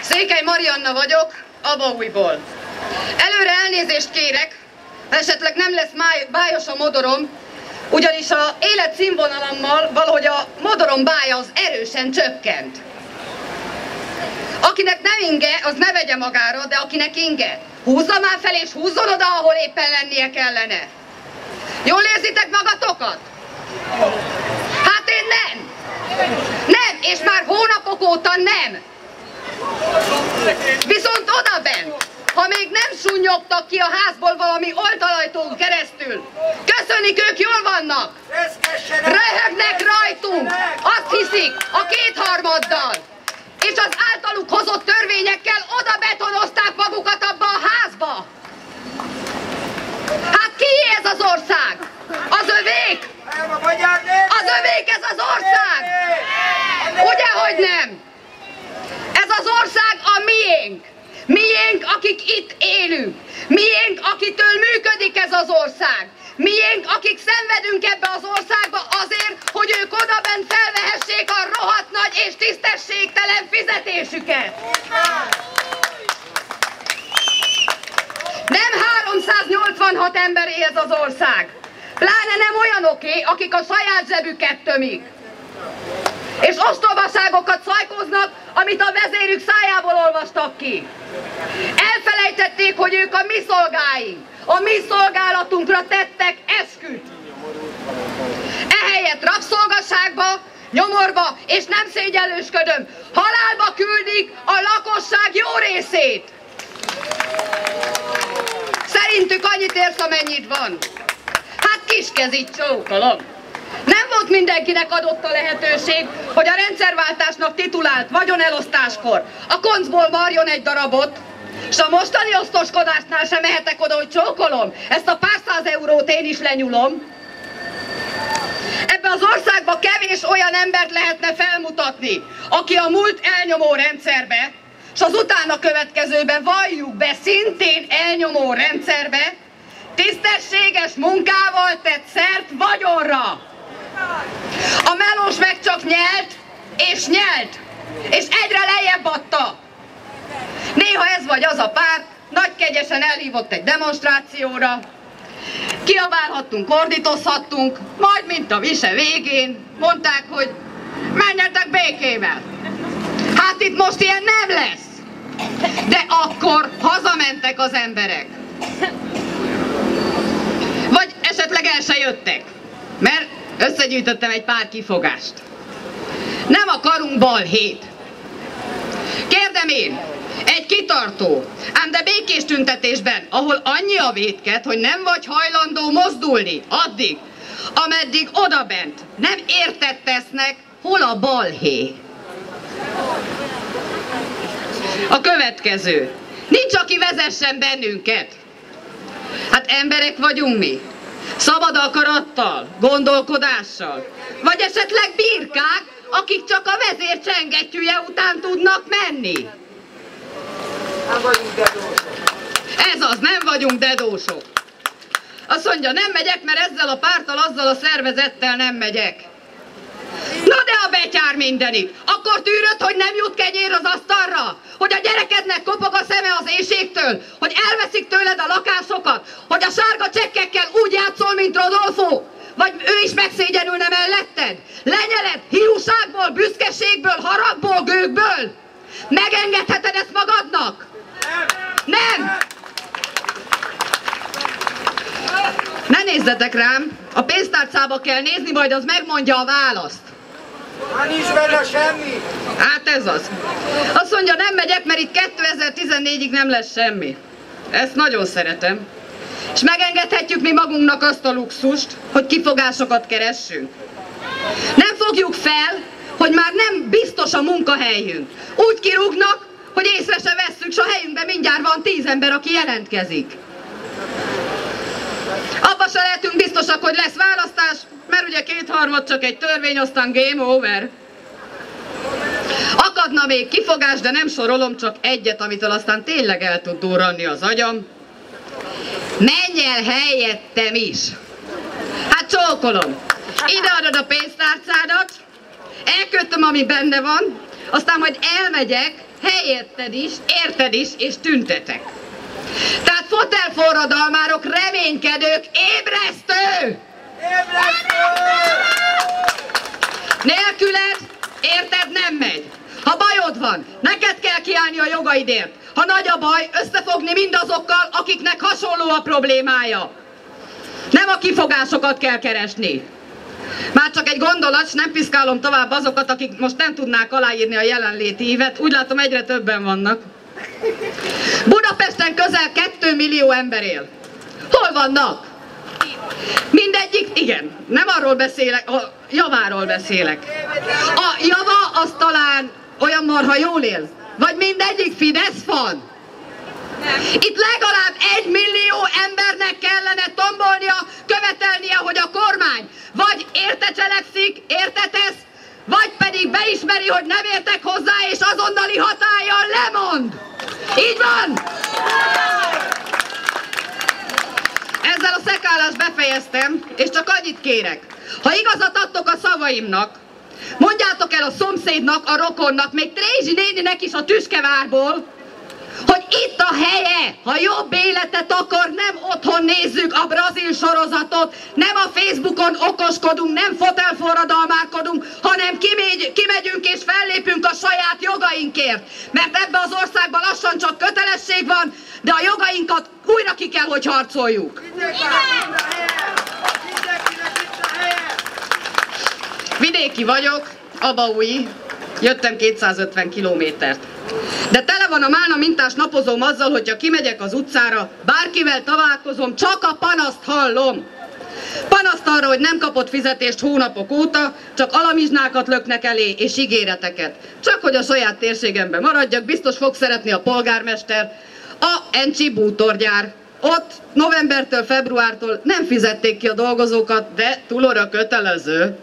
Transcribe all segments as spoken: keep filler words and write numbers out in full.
Székely Marianna vagyok, Abaújból. Előre elnézést kérek, ha esetleg nem lesz máj, bájos a modorom, ugyanis a életszínvonalammal valahogy a modorom bája az erősen csökkent. Akinek nem inge, az ne vegye magára, de akinek inge, húzza már fel és húzzon oda, ahol éppen lennie kellene. Jól érzitek magatokat? Hát én nem! Nem, és már hónapok óta nem! Viszont odabent, ha még nem sunnyogtak ki a házból valami oldalajtón keresztül, köszönik, ők jól vannak! Röhögnek rajtunk! Azt hiszik, a kétharmaddal! És az általuk hozott törvényekkel oda betonozták magukat abba a házba! Hát kié ez az ország? Az övék? Az övék ez az ország! Ugye, hogy nem? Ez az ország a miénk! Miénk, akik itt élünk! Miénk, akitől működik ez az ország! Miénk, akik szenvedünk ebbe az országba azért, hogy ők odabent felvehessék a rohadt nagy és tisztességtelen fizetésüket! Nem háromszáznyolcvanhat emberé ez az ország! Pláne nem olyanoké, akik a saját zsebüket tömik. És ostobaságokat szajkoznak, amit a vezérük szájából olvastak ki. Elfelejtették, hogy ők a mi szolgáink. A mi szolgálatunkra tettek esküt. Ehelyett rabszolgaságba, nyomorba, és nem szégyellősködöm, halálba küldik a lakosság jó részét. Szerintük annyit érsz, amennyit van. Hát kiskezit csókolom. Nem volt mindenkinek adott a lehetőség, hogy a rendszerváltásnak titulált vagyonelosztáskor a koncból marjon egy darabot, és a mostani osztoskodásnál sem mehetek oda, hogy csókolom, ezt a pár száz eurót én is lenyulom. Ebbe az országba kevés olyan embert lehetne felmutatni, aki a múlt elnyomó rendszerbe, és az utána következőben valljuk be szintén elnyomó rendszerbe, tisztességes munkával tett szert vagyonra. A melós meg csak nyelt, és nyelt, és egyre lejjebb adta. Néha ez vagy az a pár, nagy kegyesen elhívott egy demonstrációra, kiabálhattunk, ordítozhattunk, majd mint a vise végén mondták, hogy menjetek békével. Hát itt most ilyen nem lesz. De akkor hazamentek az emberek. Vagy esetleg el se jöttek, mert összegyűjtöttem egy pár kifogást. Nem akarunk balhét. Kérdem én, egy kitartó, ám de békés tüntetésben, ahol annyi a vétket, hogy nem vagy hajlandó mozdulni addig, ameddig odabent nem érted tesznek, hol a balhé. A következő. Nincs, aki vezessen bennünket. Hát emberek vagyunk mi. Szabad akarattal, gondolkodással. Vagy esetleg birkák, akik csak a vezér csengettyűje után tudnak menni. Nem vagyunk dedósok. Ez az, nem vagyunk dedósok. Azt mondja, nem megyek, mert ezzel a párttal, azzal a szervezettel nem megyek. Na de a betyár mindenit! Akkor tűröd, hogy nem jut kenyér az asztalra? Hogy a gyerekednek kopog a szeme az éjségtől? Hogy elveszik tőled a lakásokat? Hogy a sárga csekkekkel úgy játszol, mint Rodolfo? Vagy ő is megszégyenülne melletted? Lenyeled hiúságból, büszkeségből, haragból, gőgből? Megengedheted ezt magadnak? Nem! Ne nézzetek rám! A pénztárcába kell nézni, majd az megmondja a választ. Hát nincs benne semmi. Hát ez az. Azt mondja, nem megyek, mert itt kétezer-tizennégyig nem lesz semmi. Ezt nagyon szeretem. És megengedhetjük mi magunknak azt a luxust, hogy kifogásokat keressünk. Nem fogjuk fel, hogy már nem biztos a munkahelyünk. Úgy kirúgnak, hogy észre se vesszük, s a helyünkben mindjárt van tíz ember, aki jelentkezik. Abba se lehetünk biztosak, hogy lesz választás, mert ugye kétharmad csak egy törvény, aztán game over. Akadna még kifogás, de nem sorolom, csak egyet, amitől aztán tényleg el tud durranni az agyam. Menj el helyettem is! Hát csókolom! Ideadod a pénztárcádat, elkötöm, ami benne van, aztán majd elmegyek helyetted is, érted is, és tüntetek. Tehát fotelforradalmárok, reménykedők, ébresztő! Ébresztő! Nélküled, érted, nem megy. Ha bajod van, neked kell kiállni a jogaidért. Ha nagy a baj, összefogni mindazokkal, akiknek hasonló a problémája. Nem a kifogásokat kell keresni. Már csak egy gondolat, nem piszkálom tovább azokat, akik most nem tudnák aláírni a jelenléti ívet. Úgy látom, egyre többen vannak. Budapesten közel két millió ember él. Hol vannak? Mindegyik, igen, nem arról beszélek, a javáról beszélek. A java az talán olyan marha jól él? Vagy mindegyik Fidesz van? Itt legalább egy millió embernek kellene tombolnia, követelnie, hogy a kormány vagy érte cselekszik, érte tesz, vagy pedig beismeri, hogy nem értek hozzá, és azonnali hatállyal lemond. Így van! Ezzel a szekálást befejeztem, és csak annyit kérek. Ha igazat adtok a szavaimnak, mondjátok el a szomszédnak, a rokonnak, még Trézsi néninek is a Tüskevárból, hogy itt a helye, ha jobb életet akar, nem otthon nézzük a brazil sorozatot, nem a Facebookon okoskodunk, nem fotelforradalmárkodunk, hanem kimegy, kimegyünk és fellépünk a saját jogainkért. Mert ebbe az országban lassan csak kötelesség van, de a jogainkat újra ki kell, hogy harcoljuk. Vidéki vagyok, abaúji, jöttem kétszázötven kilométert. De tele van a Málna mintás napozóm azzal, hogyha kimegyek az utcára, bárkivel találkozom, csak a panaszt hallom. Panaszt arra, hogy nem kapott fizetést hónapok óta, csak alamizsnákat löknek elé és ígéreteket. Csak hogy a saját térségemben maradjak, biztos fog szeretni a polgármester, a Encsi bútorgyár. Ott novembertől, februártól nem fizették ki a dolgozókat, de túlóra kötelező.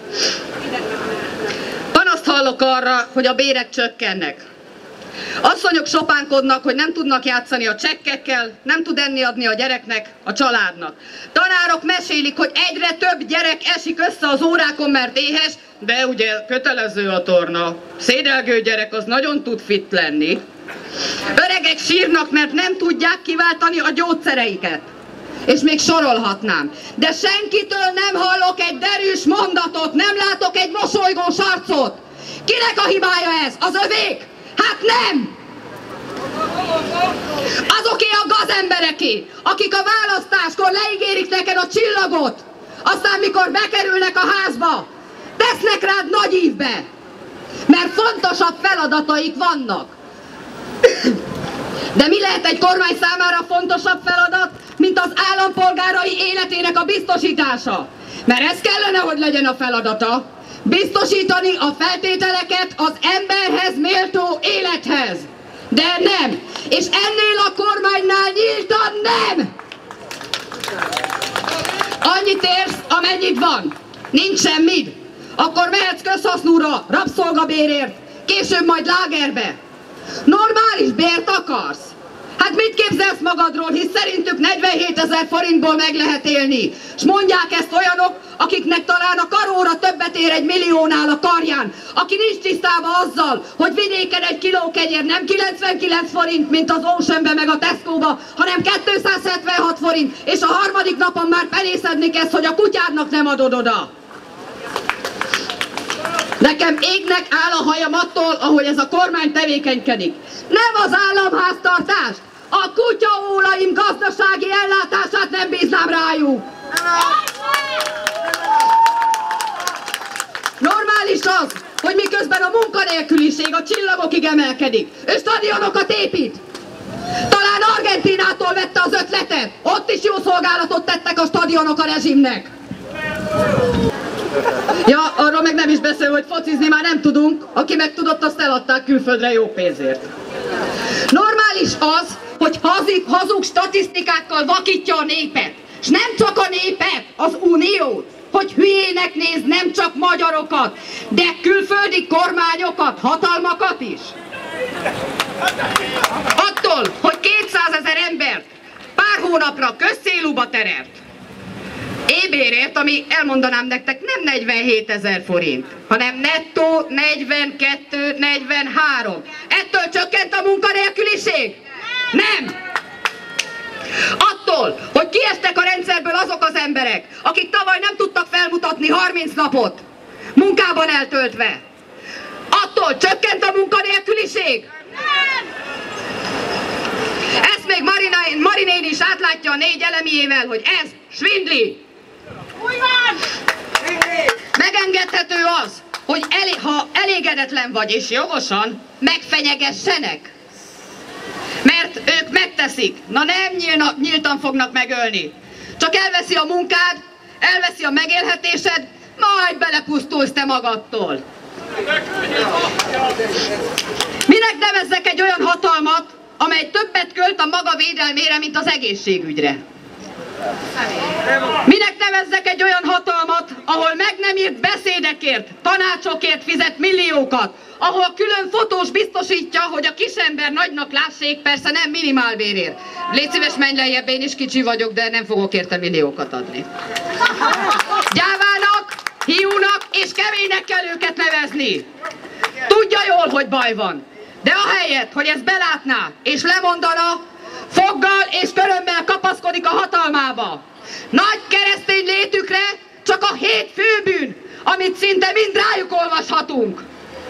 Panaszt hallok arra, hogy a bérek csökkennek. Asszonyok sopánkodnak, hogy nem tudnak játszani a csekkekkel, nem tud enni adni a gyereknek, a családnak. Tanárok mesélik, hogy egyre több gyerek esik össze az órákon, mert éhes, de ugye kötelező a torna. Szédelgő gyerek az nagyon tud fit lenni. Öregek sírnak, mert nem tudják kiváltani a gyógyszereiket. És még sorolhatnám. De senkitől nem hallok egy derűs mondatot, nem látok egy mosolygós arcot. Kinek a hibája ez? Az övék? Hát nem! Azoké a gazembereké, akik a választáskor leígérik neked a csillagot, aztán mikor bekerülnek a házba, tesznek rád nagy ívbe, mert fontosabb feladataik vannak. De mi lehet egy kormány számára fontosabb feladat, mint az állampolgárai életének a biztosítása? Mert ez kellene, hogy legyen a feladata. Biztosítani a feltételeket az emberhez méltó élethez. De nem. És ennél a kormánynál nyíltan nem. Annyit érsz, amennyit van. Nincs semmid. Akkor mehetsz közhasznúra, rabszolgabérért, később majd lágerbe. Normális bért akarsz? Hát mit képzelsz magadról, hisz szerintük negyvenhétezer forintból meg lehet élni. S mondják ezt olyanok, akiknek talán a karóra többet ér egy milliónál a karján. Aki nincs tisztában azzal, hogy vidéken egy kiló kenyér nem kilencvenkilenc forint, mint az Oceanbe meg a Tesco-ba, hanem kétszázhetvenhat forint, és a harmadik napon már penészedni kezd, hogy a kutyádnak nem adod oda. Nekem égnek áll a hajam attól, ahogy ez a kormány tevékenykedik. Nem az államháztartást, a kutyaólaim gazdasági ellátását nem bíznám rájuk. Normális az, hogy miközben a munkanélküliség a csillagokig emelkedik, ő stadionokat épít. Talán Argentínától vette az ötletet, ott is jó szolgálatot tettek a stadionok a rezsimnek. Ja, arról meg nem is beszél, hogy focizni már nem tudunk, aki meg tudott, azt eladták külföldre jó pénzért. Normális az, hogy hazik, hazug statisztikákkal vakítja a népet. És nem csak a népet, az uniót, hogy hülyének néz nem csak magyarokat, de külföldi kormányokat, hatalmakat is. Attól, hogy kétszázezer embert pár hónapra közcélúba terelt, ébérért, ami elmondanám nektek nem negyvenhétezer forint, hanem nettó negyvenkettő negyvenhárom. Ettől a munkanélküliség? Nem! Attól, hogy kiestek a rendszerből azok az emberek, akik tavaly nem tudtak felmutatni harminc napot munkában eltöltve. Attól csökkent a munkanélküliség? Nem! Ezt még Marinén is átlátja a négy elemiével, hogy ez svindli. Úgy van! Megengedhető az, hogy elé, ha elégedetlen vagy és jogosan, megfenyegessenek. Mert ők megteszik. Na nem nyílna, nyíltan fognak megölni. Csak elveszi a munkád, elveszi a megélhetésed, majd belepusztulsz te magadtól. Minek nevezzek egy olyan hatalmat, amely többet költ a maga védelmére, mint az egészségügyre? Minek nevezzek egy olyan hatalmat, ahol meg nem írt beszédekért, tanácsokért fizet milliókat, ahol külön fotós biztosítja, hogy a kisember nagynak lássék, persze nem minimálbérért. Légy szíves, menj lejjebb, én is kicsi vagyok, de nem fogok érte milliókat adni. Gyávának, hiúnak és keménynek kell őket nevezni. Tudja jól, hogy baj van. De ahelyett, hogy ezt belátná és lemondana, foggal és körömmel kapaszkodik a hatalmába. Nagy keresztény létükre csak a hét főbűn, amit szinte mind rájuk olvashatunk.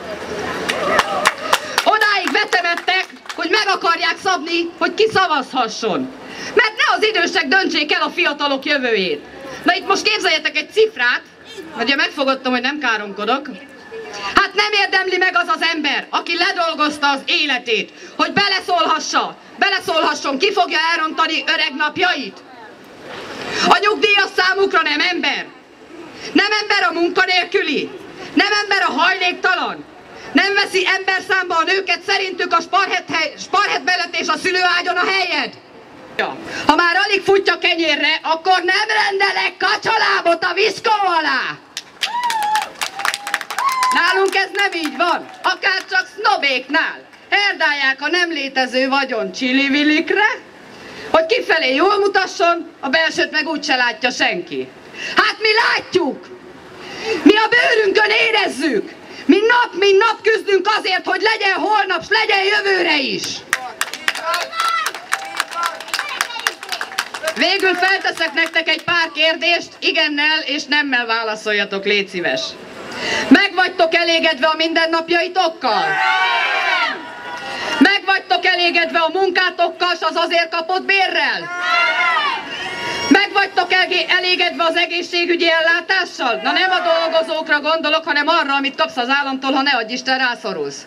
Odáig vetemettek, hogy meg akarják szabni, hogy ki szavazhasson. Mert ne az idősek döntsék el a fiatalok jövőjét. Na itt most képzeljetek egy cifrát, ugye megfogadtam, hogy nem káromkodok. Hát nem érdemli meg az az ember, aki ledolgozta az életét, hogy beleszólhassa, beleszólhasson, ki fogja elrontani öreg napjait? A nyugdíjas számukra nem ember. Nem ember a munkanélküli. Nem ember a hajléktalan. Nem veszi ember számba a nőket szerintük a sparhet mellett és a szülőágyon a helyed. Ha már alig futja kenyérre, akkor nem rendelek kacsalábot a viszkó alá. Nálunk ez nem így van, akár csak sznobéknál. Herdálják a nem létező vagyon csili-vilikre, hogy kifelé jól mutasson, a belsőt meg úgyse látja senki. Hát mi látjuk! Mi a bőrünkön érezzük! Mi nap, mint nap küzdünk azért, hogy legyen holnap, s legyen jövőre is! Végül felteszek nektek egy pár kérdést, igennel és nemmel válaszoljatok, légy szíves. Meg vagytok elégedve a mindennapjaitokkal? Meg vagytok elégedve a munkátokkal s az azért kapott bérrel? Meg vagytok elégedve az egészségügyi ellátással? Na nem a dolgozókra gondolok, hanem arra, amit kapsz az államtól, ha ne adj Isten rászorulsz.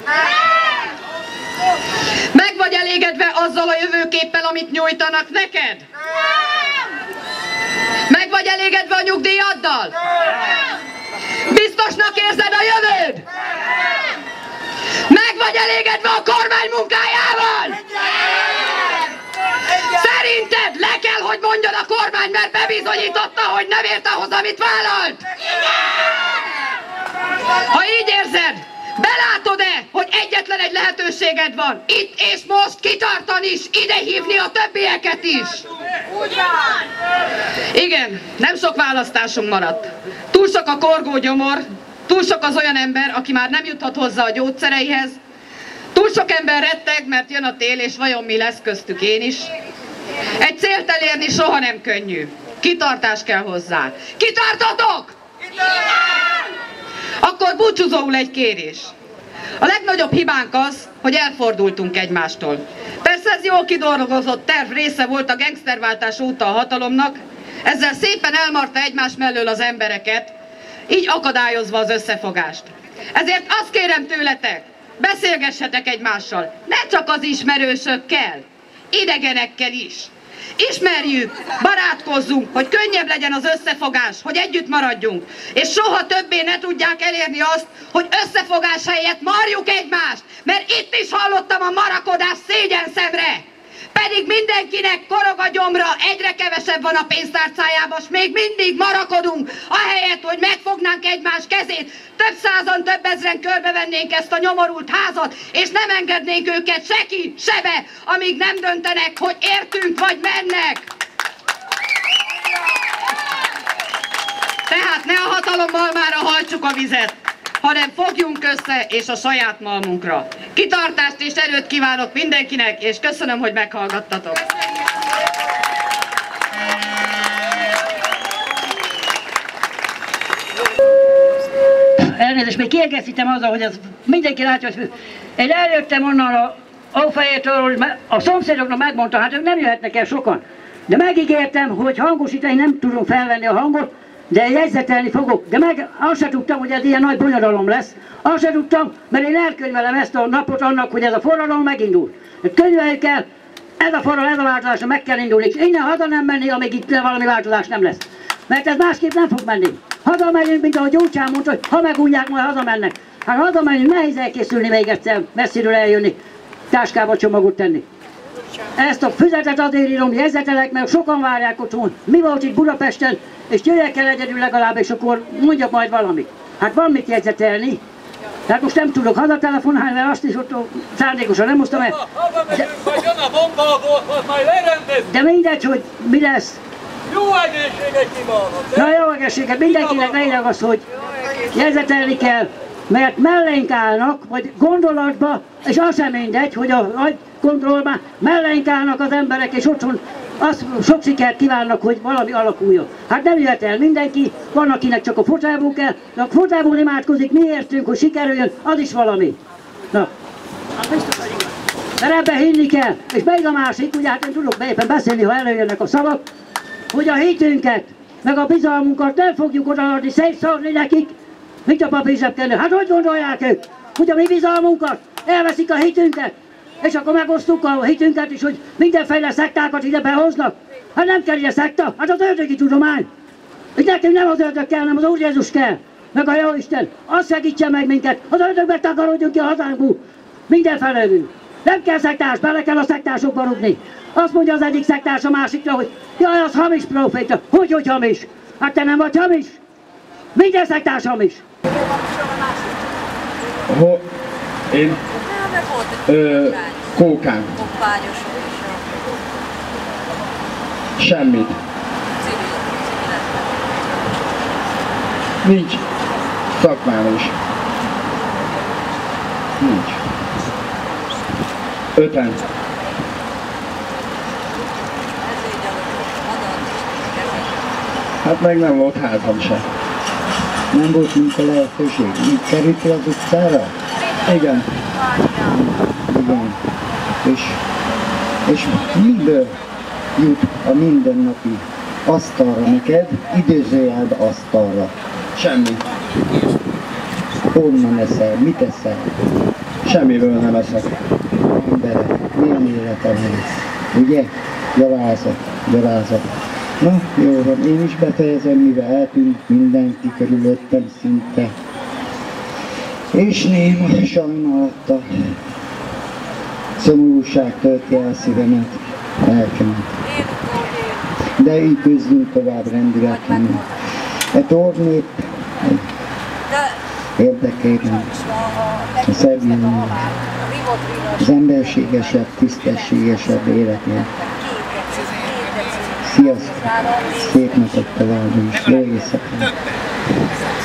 Meg vagy elégedve azzal a jövőképpel, amit nyújtanak neked? Meg vagy elégedve a nyugdíjaddal? Biztosnak érzed a jövőd? Meg vagy elégedve a kormány munkájával? Szerinted le kell, hogy mondjon a kormány, mert bebizonyította, hogy nem ért ahhoz, amit vállalt? Ha így érzed, belátod-e, hogy egyetlen egy lehetőséged van? Itt és most kitartani is, ide hívni a többieket is. Igen, nem sok választásunk maradt. Túl sok a korgó gyomor, túl sok az olyan ember, aki már nem juthat hozzá a gyógyszereihez. Túl sok ember retteg, mert jön a tél, és vajon mi lesz, köztük én is. Egy célt elérni soha nem könnyű. Kitartás kell hozzá. Kitartatok? Akkor búcsúzóul egy kérés. A legnagyobb hibánk az, hogy elfordultunk egymástól. Persze ez jól kidolgozott terv része volt a gengszterváltás óta a hatalomnak, ezzel szépen elmarta egymás mellől az embereket, így akadályozva az összefogást. Ezért azt kérem tőletek, beszélgessetek egymással, ne csak az ismerősökkel, idegenekkel is. Ismerjük, barátkozzunk, hogy könnyebb legyen az összefogás, hogy együtt maradjunk, és soha többé ne tudják elérni azt, hogy összefogás helyett marjuk egymást, mert itt is hallottam a marakodás szégyenszemre. Pedig mindenkinek korog a gyomra, egyre kevesebb van a pénztárcájában, és még mindig marakodunk, ahelyett, hogy megfognánk egymás kezét, több százan, több ezren körbevennénk ezt a nyomorult házat, és nem engednénk őket se ki, se be, amíg nem döntenek, hogy értünk vagy mennek. Tehát ne a hatalommal már hajtsuk a vizet, hanem fogjunk össze és a saját malmunkra. Kitartást és erőt kívánok mindenkinek, és köszönöm, hogy meghallgattatok. Elnézést, még kiegészítem azzal, hogy ez mindenki látja, hogy én eljöttem onnan a Ófehértől, a szomszédoknak megmondta, hát ők nem jöhetnek el sokan. De megígértem, hogy hangosítani nem tudom felvenni a hangot, de jegyzetelni fogok. De meg azt sem tudtam, hogy ez ilyen nagy bonyodalom lesz. Azt sem tudtam, mert én elkönyvelem ezt a napot annak, hogy ez a forradalom megindul. Könyveljük el, ez a forradalom, ez a változásra meg kell indulni, és innen haza nem menni, amíg itt valami változás nem lesz. Mert ez másképp nem fog menni. Haza megyünk, mint ahogy Gyurcsán mondta, hogy ha megújják, majd hazamennek. Hát haza megyünk, nehéz elkészülni még egyszer, messziről eljönni, táskába csomagot tenni. Ezt a füzetet azért írom, jegyzetelek, mert sokan várják otthon. Mi volt itt Budapesten, és jöjjek el egyedül legalább, és akkor mondjak majd valamit. Hát van mit jegyzetelni. Tehát most nem tudok hazatelefonálni, mert azt is ott szándékosan nem hoztam el. De, de mindegy, hogy mi lesz. Jó egészséget kívánok! Na jó egészséget, mindenkinek lényeg az, hogy jegyzetelni kell, mert mellénk állnak, vagy gondolatba, és az sem mindegy, hogy a gondolatban mellénk állnak az emberek, és otthon azt sok sikert kívánnak, hogy valami alakuljon. Hát nem jöhet el mindenki, van akinek csak a fotából kell, de a fotából imádkozik, mi értünk, hogy sikerüljön, az is valami. Na, mert ebben hinni kell, és még a másik, ugye hát én tudok éppen beszélni, ha előjönnek a szavak, hogy a hitünket, meg a bizalmunkat nem fogjuk odaadni, szétszórni nekik, mint a papírzsebkenő. Hát hogy gondolják ők, hogy a mi bizalmunkat elveszik a hitünket, és akkor megosztuk a hitünket is, hogy mindenféle szektákat ide behoznak. Hát nem kell ide szekta, hát az ördögi tudomány. És nekünk nem az ördög kell, hanem az Úr Jézus kell, meg a Jóisten. Az segítsen meg minket, az ördögbe takarodjunk ki a hazánkból, mindenfelől. Nem kell szektás, bele kell a szektásokba rúgni. Azt mondja az egyik szektás a másikra, hogy jaj, az hamis proféta. Hogy, hogy hamis? Hát te nem vagy hamis? Minden szektás hamis. Ho, én ö, kókán. Semmit. Nincs. Szakmán is. Nincs. Öten. Hát meg nem volt házam se. Nem volt munka lehetőség. Így kerültél az utcára? Igen. Igen. És, és miből jut a mindennapi asztalra neked, idézőjelbe asztalra? Semmi. Honnan eszel? Mit eszel? Semmiből nem eszek. Emberek, milyen életem van? Ugye? Gyalázat, gyalázat. Na, jó van, én is befejezem, mivel eltűnt mindenki körülöttem szinte. És néma sajnálata, szomorúság tölti el szívemet, lelkemet. De így küzdünk tovább rendületlenül. E tornép érdekében, a szegényen, az emberségesebb, tisztességesebb életét. Sziasztok! Szép napot tovább is! Jó éjszakát!